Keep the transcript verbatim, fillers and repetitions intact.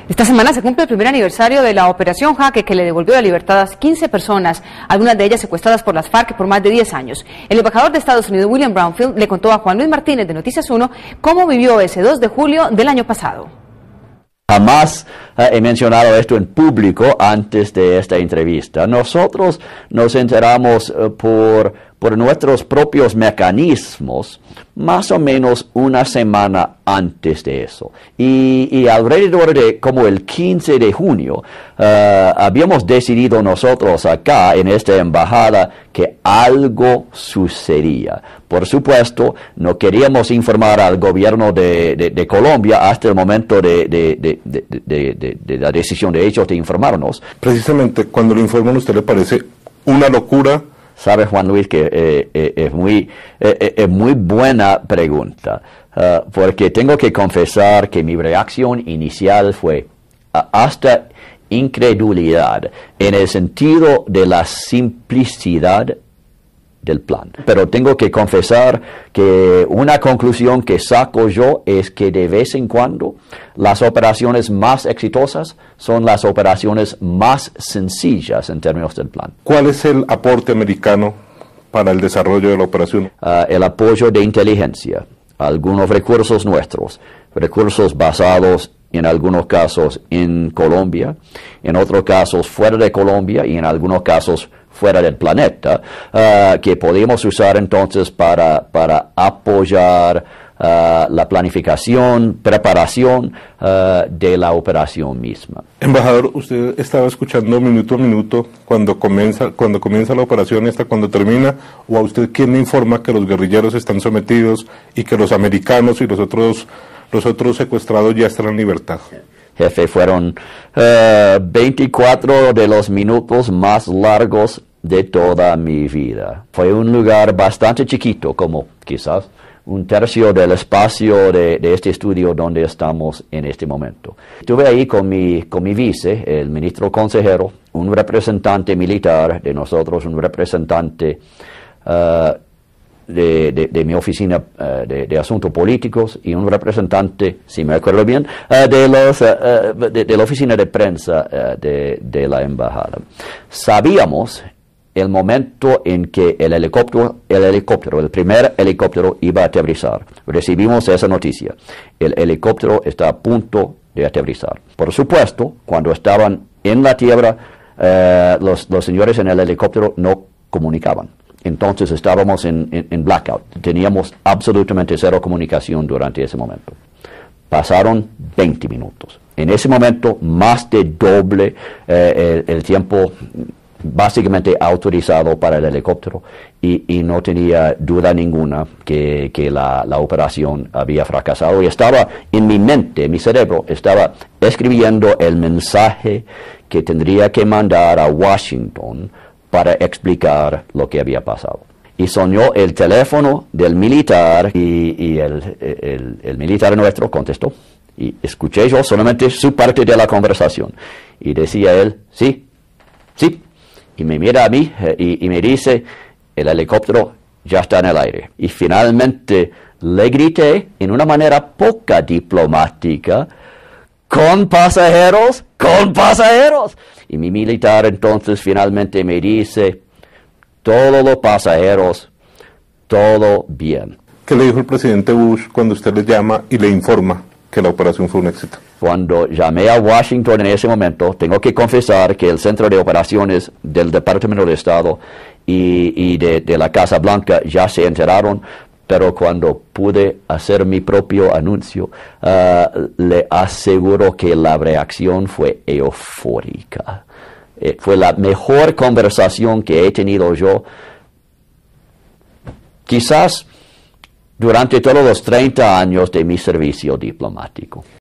Esta semana se cumple el primer aniversario de la Operación Jaque, que le devolvió la libertad a quince personas, algunas de ellas secuestradas por las FARC por más de diez años. El embajador de Estados Unidos, William Brownfield, le contó a Juan Luis Martínez de Noticias uno cómo vivió ese dos de julio del año pasado. Jamás eh, he mencionado esto en público antes de esta entrevista. Nosotros nos enteramos eh, por, por nuestros propios mecanismos más o menos una semana antes de eso. Y, y alrededor de como el quince de junio eh, habíamos decidido nosotros acá en esta embajada que algo sucedía. Por supuesto, no queríamos informar al gobierno de, de, de Colombia hasta el momento de, de, de, de, de, de, de la decisión de ellos de informarnos. Precisamente, cuando lo informan, ¿a usted le parece una locura? Sabe, Juan Luis, que eh, eh, es muy, eh, eh, muy buena pregunta, uh, porque tengo que confesar que mi reacción inicial fue uh, hasta incredulidad, en el sentido de la simplicidad del plan. Pero tengo que confesar que una conclusión que saco yo es que de vez en cuando las operaciones más exitosas son las operaciones más sencillas en términos del plan. ¿Cuál es el aporte americano para el desarrollo de la operación? Uh, el apoyo de inteligencia, algunos recursos nuestros, recursos basados en algunos casos en Colombia, en otros casos fuera de Colombia y en algunos casos fuera del planeta, uh, que podemos usar entonces para, para apoyar uh, la planificación, preparación uh, de la operación misma. Embajador, usted estaba escuchando minuto a minuto cuando comienza, cuando comienza la operación hasta cuando termina, o a usted quién le informa que los guerrilleros están sometidos y que los americanos y los otros, los otros secuestrados ya están en libertad. Jefe, fueron uh, veinticuatro de los minutos más largos de toda mi vida. Fue un lugar bastante chiquito, como quizás un tercio del espacio de, de este estudio donde estamos en este momento. Estuve ahí con mi, con mi vice, el ministro consejero, un representante militar de nosotros, un representante uh, De, de, de mi oficina uh, de, de asuntos políticos y un representante, si me acuerdo bien, uh, de, los, uh, de, de la oficina de prensa uh, de, de la embajada. Sabíamos el momento en que el helicóptero, el helicóptero, el primer helicóptero iba a aterrizar. Recibimos esa noticia. El helicóptero está a punto de aterrizar. Por supuesto, cuando estaban en la tierra, uh, los, los señores en el helicóptero no comunicaban. Entonces estábamos en, en, en blackout. Teníamos absolutamente cero comunicación durante ese momento. Pasaron veinte minutos. En ese momento, más de doble eh, el, el tiempo básicamente autorizado para el helicóptero y, y no tenía duda ninguna que, que la, la operación había fracasado. Y estaba en mi mente, en mi cerebro, estaba escribiendo el mensaje que tendría que mandar a Washington para explicar lo que había pasado. Y sonó el teléfono del militar y, y el, el, el militar nuestro contestó. Y escuché yo solamente su parte de la conversación. Y decía él, sí, sí. Y me mira a mí eh, y, y me dice, el helicóptero ya está en el aire. Y finalmente le grité en una manera poca diplomática, con pasajeros, con pasajeros. Y mi militar entonces finalmente me dice, todos los pasajeros, todo bien. ¿Qué le dijo el presidente Bush cuando usted le llama y le informa que la operación fue un éxito? Cuando llamé a Washington en ese momento, tengo que confesar que el Centro de Operaciones del Departamento de Estado y, y de, de la Casa Blanca ya se enteraron, pero cuando pude hacer mi propio anuncio, uh, le aseguro que la reacción fue eufórica. Eh, fue la mejor conversación que he tenido yo, quizás durante todos los treinta años de mi servicio diplomático.